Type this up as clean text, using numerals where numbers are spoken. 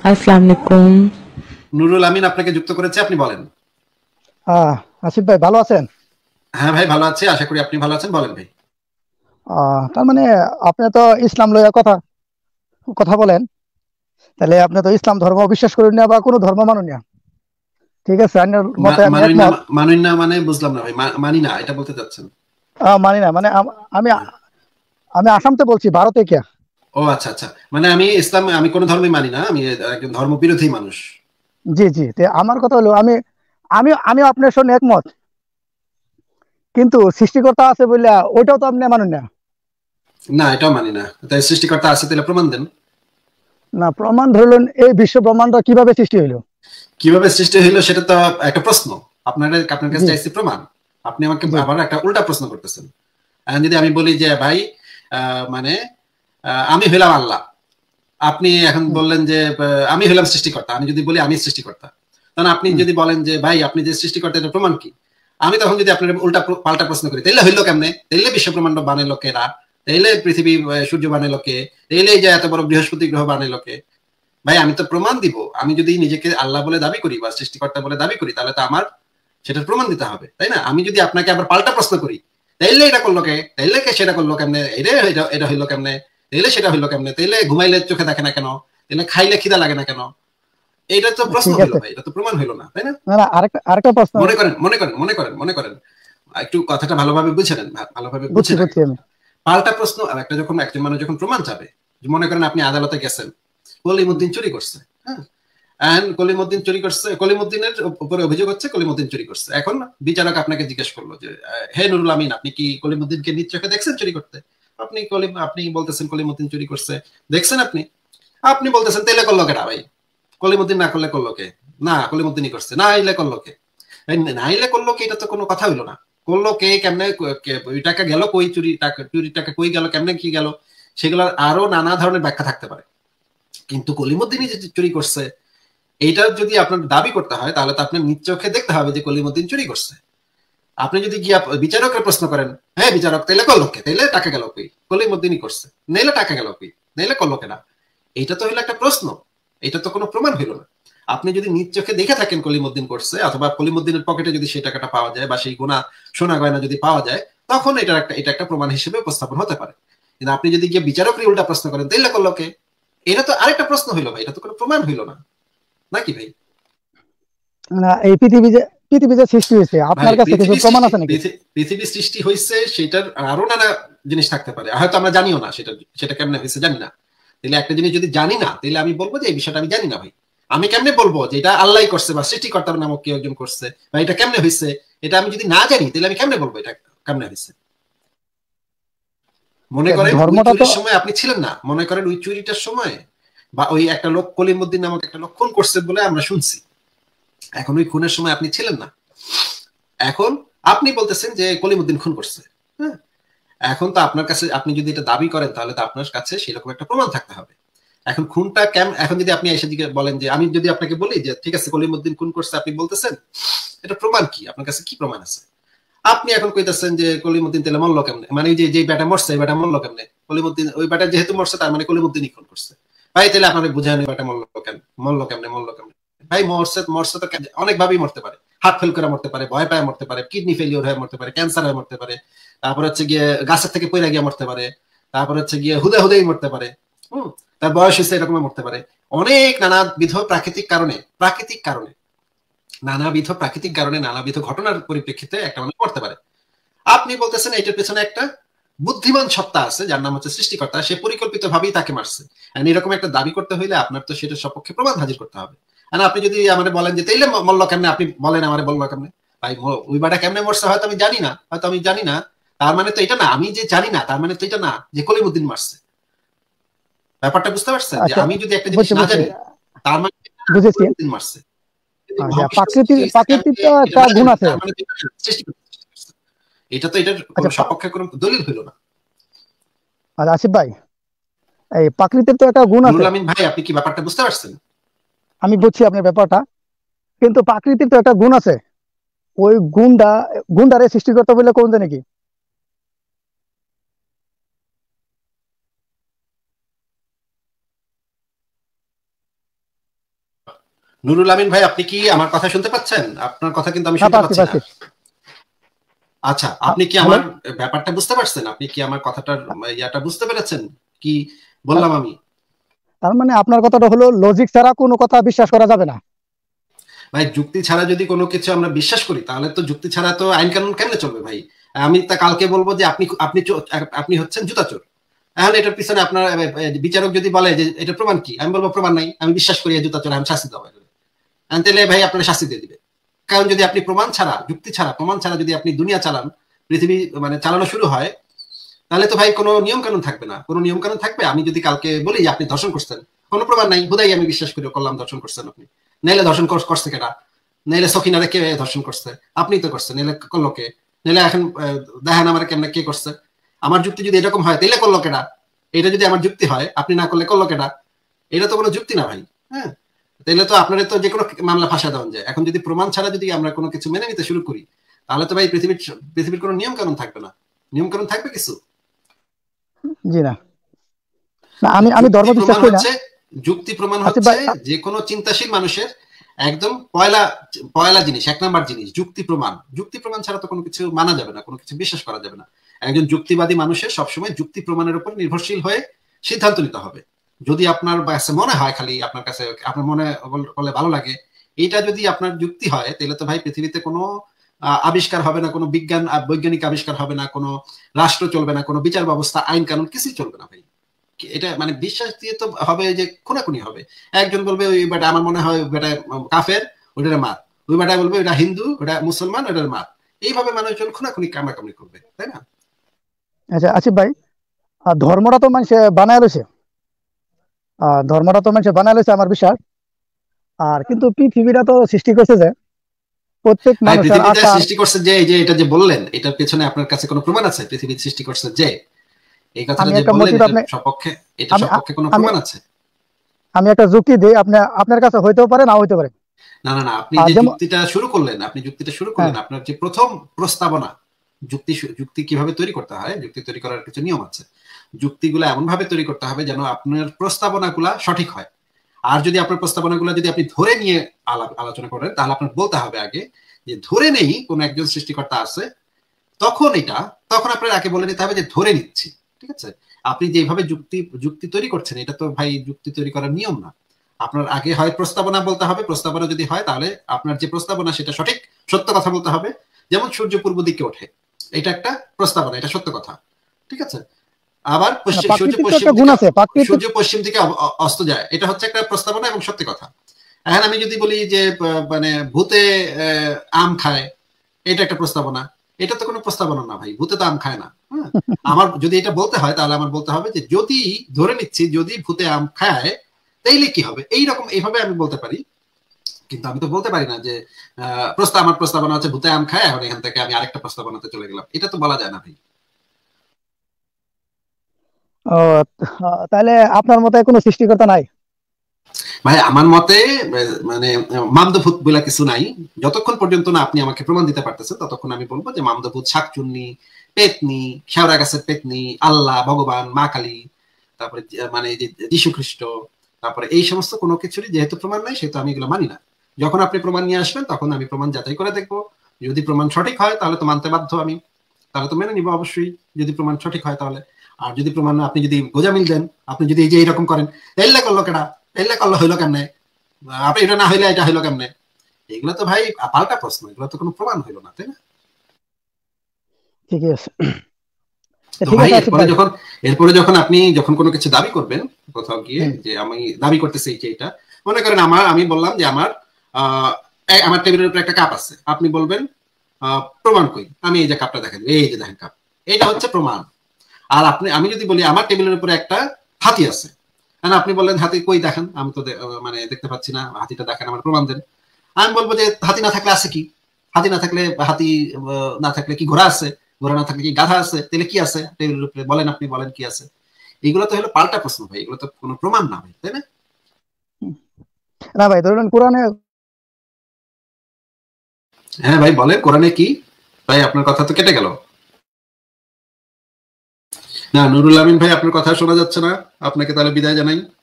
আসসালামু আলাইকুম। নুরুল আমিন আপনাকে যুক্ত করেছে, আপনি বলেন। আহ আসিফ ভাই ভালো আছেন? হ্যাঁ ভাই, ভালো আছি, আশা করি আপনি ভালো আছেন। বলেন ভাই। তার মানে আপনি তো ইসলাম লইয়া কথা কথা বলেন, তাহলে আপনি তো ইসলাম ধর্ম বিশ্বাস করেন না বা কোনো ধর্ম মানুন না। ঠিক আছে, আপনার মতে আমি মানুন না, একমত। মানুন না মানে বুঝলাম না ভাই, মানি না এটা বলতে চাচ্ছেন? মানি না মানে আমি আমি আসামতে বলছি, ভারতে কে। ও আচ্ছা আচ্ছা, মানে আমি ইসলাম, আমি কোনো ধর্মই মানি না, আমি একজন ধর্ম বিরোধী মানুষ। জি জি, আমার কথা হলো আমি আমি আমি আপনার সঙ্গে একমত, কিন্তু সৃষ্টিকর্তা আছে বললে ওইটাও তো আপনি মানুন না। না, এটাও মানি না। তাই সৃষ্টিকর্তা আছে, তাহলে প্রমাণ দেন। না, প্রমাণ ধরলেন এই বিশ্ব ব্রহ্মাণ্ড কিভাবে সৃষ্টি হইলো? কিভাবে সৃষ্টি হইলো সেটা তো একটা প্রশ্ন। আপনার কাছে জি চাইছি প্রমাণ, আপনি আমাকে জি আবার একটা উল্টা প্রশ্ন করতেছেন। এখন যদি আমি বলি যে ভাই, মানে আমি হইলাম আল্লাহ, আপনি এখন হুম, বললেন যে আমি হলাম সৃষ্টিকর্তা, আমি যদি বলি আমি সৃষ্টিকর্তা, তখন আপনি হুম। যদি বলেন যে ভাই আপনি যে সৃষ্টিকর্তা এটা প্রমাণ কি, আমি তখন যদি আপনার উল্টা পাল্টা প্রশ্ন করি, তাইলে হইলো কেমনে, তাইলে বিশ্ব ব্রহ্মাণ্ড বানাইলো কেরা, তাইলে পৃথিবী সূর্য বানাইলো কে, তাইলে এই যে এত বড় বৃহস্পতি গ্রহ বানাইলো কে? ভাই আমি তো প্রমাণ দিব, আমি যদি নিজেকে আল্লাহ বলে দাবি করি বা সৃষ্টিকর্তা বলে দাবি করি, তাহলে তো আমার সেটার প্রমাণ দিতে হবে, তাই না? আমি যদি আপনাকে আবার পাল্টা প্রশ্ন করি, তাইলে এটা করলো কে, তাইলে কে সেটা করলো কেমনে, এটা এটা হইলো কেমনে, তাইলে সেটা হইলো কেমনে, তাইলে ঘুমাইলে চোখে দেখে না কেন, তাইলে খাইলে খিদা লাগে না কেন, এটা তো প্রশ্ন ঠিক হইলো আছে। ভাই, এটা তো প্রমাণ হইলো না, তাই না? না না, আরেকটা আরেকটা প্রশ্ন। মনে করেন একটু কথাটা ভালোভাবে বুঝে নেন, ভালোভাবে বুঝছি বুঝছেন আগে বুঝছি আমি। কথাটা। পাল্টা প্রশ্ন আর একটা, যখন একজন মানুষ যখন প্রমাণ চাবে, মনে করেন আপনি আদালতে গেছেন, হুম, কলিমুদ্দিন চুরি করছে, হ্যাঁ, কলিমুদ্দিন চুরি করছে, কলিমুদ্দিনের উপরে অভিযোগ হচ্ছে কলিমুদ্দিন চুরি করছে। এখন বিচারক আপনাকে জিজ্ঞেস করলো যে হে নুরুল আমিন, আপনি কি কলিমুদ্দিনকে নিজ চোখে দেখছেন চুরি করতে? আপনি বলতেছেন কলিমুদ্দিন চুরি করছে, দেখছেন আপনি? আপনি বলতেছেন তেলে করলো কেটা ভাই, কলিমুদ্দিন না করলে করলো কে? না, কলিমুদ্দিনই করছে, না আইলে করলো কে? না আইলে করলো কে, এটা তো কোনো কথা হইলো না। করলো কে, কেমনে, ওই টাকা গেল কই, চুরির টাকা কই গেল, কেমনে কি গেল, সেগুলোর আরো নানা ধরনের ব্যাখ্যা থাকতে পারে। কিন্তু কলিমুদ্দিনই যে চুরি করছে, এইটা যদি আপনার দাবি করতে হয়, তাহলে তো আপনার নিজ চোখে দেখতে হবে যে কলিমুদ্দিন চুরি করছে। আপনি যদি গিয়া বিচারকের প্রশ্ন করেন, হ্যাঁ বিচারক তাইলে করলো কে, তাইলে টাকা গেল কই, কলিমুদ্দিনই করছে, নাইলে টাকা গেল কই, নাইলে করলো কেনা, এইটা তো হলো একটা প্রশ্ন, এটা তো কোনো প্রমাণ হইল না। আপনি যদি নিজ চোখে দেখে থাকেন কলিমুদ্দিন করছে, অথবা কলিমুদ্দিনের পকেটে যদি সেই টাকাটা পাওয়া যায় বা সেই গোনা সোনা গয়না যদি পাওয়া যায়, তখন এটা একটা প্রমাণ হিসেবে উপস্থাপন হতে পারে। কিন্তু আপনি যদি গিয়ে বিচারকের উল্টা প্রশ্ন করেন, তাইলে করলো কে, এটা তো আরেকটা প্রশ্ন হইলো ভাই, এটা তো কোনো প্রমাণ হইলো না, নাকি ভাই? না, এই পৃথিবী যে সৃষ্টি হয়েছে, ভাই আপনার কাছে কিছু প্রমাণ আছে নাকি? পৃথিবী সৃষ্টি হয়েছে, সেটার আরো নানা জিনিস থাকতে পারে, হয়তো আমরা জানিও না সেটা, সেটা কেমনে হয়েছে জানি না। তাহলে একটা জিনিস যদি জানি না, তাহলে আমি বলবো যে এই বিষয়টা আমি জানি না ভাই। আমি কেমনে বলবো যে এটা আল্লাহ করছে বা সৃষ্টিকর্তার নামক কেউ একজন করছে, বা এটা কেমনে হয়েছে, এটা আমি যদি না জানি, তাহলে আমি কেমনে বলবো এটা কেমনে হয়েছে? মনে করেন ওই ধর্মটা তো। চুরির সময় আপনি ছিলেন না, মনে করেন ওই চুরিটার সময়, বা ওই একটা লোক কলিমুদ্দিন নামক একটা লোক খুন করছে বলে আমরা শুনছি, এখন ওই খুনের সময় আপনি ছিলেন না। এখন আপনি বলতেছেন যে কলিমুদ্দিন খুন করছে, হ্যাঁ, এখন তো আপনার কাছে, আপনি যদি এটা দাবি করেন, তাহলে তো আপনার কাছে সেরকম একটা প্রমাণ থাকতে হবে। এখন খুনটা এখন যদি আপনি এসে দিকে বলেন যে, আমি যদি আপনাকে বলি যে ঠিক আছে কলিমুদ্দিন খুন করছে, আপনি বলতেছেন এটা প্রমাণ কি, আপনার কাছে কি প্রমাণ আছে? আপনি এখন কইতেছেন যে কলিমুদ্দিন তাহলে মরলো কেমনে, মানে ওই যে যে ব্যাটা মরছে এই ব্যাটা মরলো কেমনে, কলিমুদ্দিন ওই ব্যাটা যেহেতু মরছে তার মানে কলিমুদ্দিনই খুন করছে। ভাই তাহলে আপনাকে বুঝায় ব্যাটা মরলো কেমনে। ভাই মরছে মরছে তো অনেক ভাবেই মরতে পারে, হার্ট ফেল করে মরতে পারে, ভয় পায় মরতে পারে, কিডনি ফেলিওর হয়ে মরতে পারে, ক্যান্সার হয়ে মরতে পারে, তারপর হচ্ছে গিয়ে গাছের থেকে পড়ে গিয়ে মরতে পারে, তারপর হচ্ছে গিয়ে হুদে হুদেই মরতে পারে, হম, তার বয়স হয়েছে এরকম মরতে পারে। অনেক নানাবিধ প্রাকৃতিক কারণে নানাবিধ ঘটনার পরিপ্রেক্ষিতে একটা মানুষ মরতে পারে। আপনি বলতেছেন এটার পেছনে একটা বুদ্ধিমান সত্তা আছে যার নাম হচ্ছে সৃষ্টিকর্তা, সে পরিকল্পিত ভাবেই তাকে মারছে। এরকম একটা দাবি করতে হইলে আপনার তো সেটার সপক্ষে প্রমাণ হাজির করতে হবে। আর আপনি যদি আমাদের বলেন যে তাইলে মল্ল কেমনে, আপনি বলেন আমার বললো কেমনে, ভাই ওই বাটা কেমনে মরছে হয়তো আমি জানি না, তার মানে তো এটা না, আমি যে জানি না তার মানে তো এটা না যে কলিমুদ্দিন মারছে। ব্যাপারটা বুঝতে পারছেন যে আচ্ছা, আমি যদি একটা জিনিস বুঝছি না বুঝছি, জানি, তার মানে বুঝেছি। কলিমুদ্দিন মারছে। যদি আচ্ছা, মহাবিশ্ব প্রাকৃতিক সৃষ্টি হয়েছে প্রাকৃতিক আমি তো এটা একটা না গুণ জানি, আছে। তার মানে তো এটা সৃষ্টি করছে। এটা তো এটার আচ্ছা, কোনো সপক্ষে কোনো দলিল হইল না। আচ্ছা, আসিফ ভাই, এই প্রাকৃতিক তো একটা গুণ আছে। নুরুল আমিন ভাই, আপনি কি ব্যাপারটা বুঝতে পারছেন? আমি বুঝছি আপনার ব্যাপারটা, কিন্তু প্রাকৃতিক তো একটা গুণ আছে। ওই গুণটারে সৃষ্টি করতে বললে কোন জানে কি? নুরুল আমিন ভাই, আপনি কি আমার কথা শুনতে পাচ্ছেন? আপনার কথা কিন্তু আমি হ্যাঁ, শুনতে পাচ্ছি পাচ্ছি না। পাচ্ছি। আচ্ছা, আপনি কি হ্যালো। আমার ব্যাপারটা বুঝতে পারছেন? আপনি কি আমার কথাটার ইয়াটা বুঝতে পেরেছেন? কি বললাম আমি? তার মানে আপনার কথাটা হলো লজিক ছাড়া কোনো কথা বিশ্বাস করা যাবে না। ভাই, যুক্তি ছাড়া যদি কোনো কিছু আমরা বিশ্বাস করি, তাহলে তো যুক্তি ছাড়া তো আইন কানুন কেমনে চলবে ভাই? আমি তা কালকে বলবো যে আপনি আপনি আপনি হচ্ছেন জুতা চোর। এখন এটার পিছনে আপনার বিচারক যদি বলে যে এটা প্রমাণ কি, আমি বলবো প্রমাণ নাই, আমি বিশ্বাস করি জুতা চোর, আমি শাস্তি দেবো। তাহলে ভাই আপনার শাস্তি দিয়ে দিবে। কারণ যদি আপনি প্রমাণ ছাড়া, যুক্তি ছাড়া, প্রমাণ ছাড়া যদি আপনি দুনিয়া চালান, পৃথিবী মানে চালানো শুরু হয়, তাহলে তো ভাই কোনো নিয়ম কানুন থাকবে না। কোনো নিয়ম কানুন থাকবে? আমি যদি কালকে বলি যে আপনি ধর্ষণ করছেন, কোনো প্রমাণ নাই, হুদাই আমি বিশ্বাস করে করলাম ধর্ষণ করছেন আপনি। নাইলে ধর্ষণ করছে কেটা? নাইলে সখিনারে কে ধর্ষণ করছে? আপনি তো করছেন। নাইলে করলো কে? নাইলে এখন দেখেন আমার কেমনে কে করছে? আমার যুক্তি যদি এরকম হয়, তাইলে করলো কেটা? এটা যদি আমার যুক্তি হয়, আপনি না করলে করলো কেটা? এটা তো কোনো যুক্তি না ভাই। হ্যাঁ, তাইলে তো আপনার তো যে কোনো মামলা ফাঁসা দেওয়া যায়। এখন যদি প্রমাণ ছাড়া যদি আমরা কোনো কিছু মেনে নিতে শুরু করি, তাহলে তো ভাই পৃথিবীর কোনো নিয়ম কানুন থাকবে না। নিয়ম কানুন থাকবে কিছু? জি না। না, আমি আমি যুক্তি ধর্ম বিশ্বাস প্রমাণ করি না। হচ্ছে, যুক্তি প্রমাণ আচ্ছা হচ্ছে ভাই, যে কোনো চিন্তাশীল মানুষের একদম পয়লা পয়লা জিনিস, এক নাম্বার জিনিস যুক্তি প্রমাণ। যুক্তি প্রমাণ ছাড়া তো কোনো কিছু মানা যাবে না, কোনো কিছু বিশ্বাস করা যাবে না। একজন যুক্তিবাদী মানুষের সবসময় যুক্তি প্রমাণের উপর নির্ভরশীল হয়ে সিদ্ধান্ত নিতে হবে। যদি আপনার কাছে মনে হয়, খালি আপনার কাছে আপনার মনে বলে ভালো লাগে, এটা যদি আপনার যুক্তি হয়, তাহলে তো ভাই পৃথিবীতে কোনো আবিষ্কার হবে না, কোনো বৈজ্ঞানিক আবিষ্কার হবে না, কোনো রাষ্ট্র চলবে না, কোনো বিচার ব্যবস্থা, আইন কানুন কিছুই চলবে না ভাই। এটা মানে বিশ্বাস দিয়ে তো হবে যে খুনাখুনি হবে। একজন বলবে ওই বেটা, আমার মনে হয় বেটা কাফের, ওইটারে মার। ওই বেটা বলবে ওইটা হিন্দু, ওটা মুসলমান, ওইটার মার। এইভাবে মানুষজন খুনাখুনি কামড়াকামড়ি করবে, তাই না? আচ্ছা আসিফ ভাই, ধর্মটা তো মানুষে বানায় লইছে। ধর্মটা তো মানুষে বানায় লইছে আমার বিশ্বাস। আর কিন্তু পৃথিবীটা তো সৃষ্টি করছে যে প্রত্যেক ভাই, মানুষের পৃথিবীতে আকার। সৃষ্টি করছে যে, এই যে এটা যে বললেন, এটার পেছনে আপনার কাছে কোনো প্রমাণ আছে? পৃথিবী সৃষ্টি করছে যে, এই কথাটা আমি যে একটা বললেন, মোটিভ এটার আপনি সপক্ষে, এটা আমি সপক্ষে কোনো আমি প্রমাণ আছে? আমি একটা যুক্তি দিই, আপনার কাছে হইতেও পারে, না হইতে পারে। না, না, না, আপনি যে যেমন, যুক্তিটা শুরু করলেন, আপনি যুক্তিটা শুরু হ্যাঁ, করলেন, আপনার যে প্রথম প্রস্তাবনা, যুক্তি কিভাবে তৈরি করতে হয়, যুক্তি তৈরি করার কিছু নিয়ম আছে। যুক্তিগুলো এমন ভাবে তৈরি করতে হবে যেন আপনার প্রস্তাবনাগুলা সঠিক হয়। আর যদি আপনার প্রস্তাবনাগুলো যদি আপনি ধরে নিয়ে আলোচনা করেন, তাহলে আপনার বলতে হবে আগে যে ধরে নেই কোন একজন সৃষ্টিকর্তা আছে, তখন আপনার আগে বলে নিতে হবে যে ধরে নিচ্ছি। ঠিক আছে? আপনি যেভাবে যুক্তি যুক্তি তৈরি করছেন, এটা তো ভাই যুক্তি তৈরি করার নিয়ম না। আপনার আগে হয় প্রস্তাবনা বলতে হবে, প্রস্তাবনা যদি হয় তাহলে আপনার যে প্রস্তাবনা সেটা সঠিক, সত্য কথা বলতে হবে। যেমন সূর্য পূর্ব দিকে ওঠে, এটা একটা প্রস্তাবনা, এটা সত্য কথা। ঠিক আছে? আবার না, সূর্য প্রাকৃতিক তো পশ্চিম একটা গুণ দিকে, আছে, প্রাকৃতিক। অস্ত যায়, এটা হচ্ছে একটা প্রস্তাবনা এবং সত্যি কথা। এখন আমি যদি বলি যে মানে ভূতে আম খায়, এটা একটা প্রস্তাবনা। এটা তো কোনো প্রস্তাবনা না ভাই, ভূতে তো আম খায় না। হ্যাঁ, আমার যদি এটা বলতে হয়, তাহলে আমার বলতে হবে যে যদি, ধরে নিচ্ছি যদি ভূতে আম খায়, তাইলে কি হবে, এইরকম এইভাবে আমি বলতে পারি। কিন্তু আমি তো বলতে পারি না যে আমার প্রস্তাবনা হচ্ছে ভূতে আম খায়, এখন এখান থেকে আমি আরেকটা প্রস্তাবনাতে চলে গেলাম। এটা তো বলা যায় না ভাই। আহ, তাহলে আপনার মতে কোনো সৃষ্টিকর্তা নাই? ভাই আমার মতে মানে মামদভূত বলে কিছু নাই। যতক্ষণ পর্যন্ত না আপনি আমাকে প্রমাণ দিতে পারতেছেন, ততক্ষণ আমি বলবো যে মামদভূত, শাকচুন্নি, পেতনি, শেওড়া গাছের পেতনি, আল্লাহ, ভগবান, মা কালী, তারপরে মানে যে যীশু খ্রিস্ট, তারপরে এই সমস্ত কোনো কিছুরই যেহেতু প্রমাণ নাই, সেহেতু আমি এগুলো মানি না। যখন আপনি প্রমাণ নিয়ে আসবেন, তখন আমি প্রমাণ যাচাই করে দেখবো। যদি প্রমাণ সঠিক হয়, তাহলে তো মানতে বাধ্য আমি, তাহলে তো মেনে নিবো অবশ্যই, যদি প্রমাণ সঠিক হয় তাহলে। আর যদি প্রমাণ আপনি যদি গোজামিল দেন, আপনি যদি এই যে এইরকম করেন, এল্লা করলো কেডা, এল্লা করলো হইলো কেমনে, আপনি এটা না হইলে এটা হইলো কেমনে, এগুলো তো ভাই পাল্টা প্রশ্ন, এগুলো তো কোনো প্রমাণ হইলো না, তাই না? ঠিকই আছে। তো ঠিক ভাই আছে আসিফ এরপরে ভাই। যখন, আপনি যখন কোনো কিছু দাবি করবেন কোথাও গিয়ে, হুম। যে আমি দাবি করতেছি এই যে এটা, মনে করেন আমি বললাম যে আহ আমার টেবিলের উপরে একটা কাপ আছে, আপনি বলবেন প্রমাণ কই, আমি এই যে কাপটা দেখেন, এই যে দেখেন কাপ, এটা হচ্ছে প্রমাণ। আর আমি যদি বলি আমার টেবিলের উপরে একটা হাতি আছে, আপনি বললেন হাতি কই দেখেন, আমি তো মানে দেখতে পাচ্ছি না, হাতিটা দেখেন, আমার প্রমাণ দেন। আমি বলবো যে হাতি না থাকলে আছে কি, হাতি না থাকলে, হাতি না থাকলে কি ঘোড়া আছে, ঘোড়া না থাকলে কি গাধা আছে, তাহলে কি আছে টেবিলের উপরে, বলেন, আপনি বলেন কি আছে। এগুলো তো হলো পাল্টা প্রশ্ন ভাই, এগুলো তো কোনো প্রমাণ না ভাই, তাই না? না ভাই, ধরুন কোরআনে। হ্যাঁ ভাই, বলেন কোরআনে কি? ভাই আপনার কথা তো কেটে গেল। না নুরুল আমিন ভাই, আপনার কথা শোনা যাচ্ছে না, আপনাকে তাহলে বিদায় জানাই।